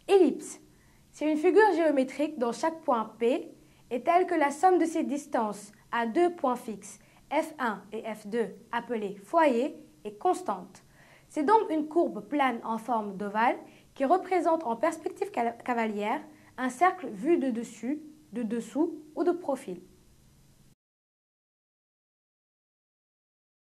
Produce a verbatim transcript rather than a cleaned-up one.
Ellipse. C'est une figure géométrique dont chaque point P est tel que la somme de ses distances à deux points fixes, F un et F deux, appelés foyers, est constante. C'est donc une courbe plane en forme d'ovale qui représente en perspective cavalière un cercle vu de dessus, de dessous ou de profil.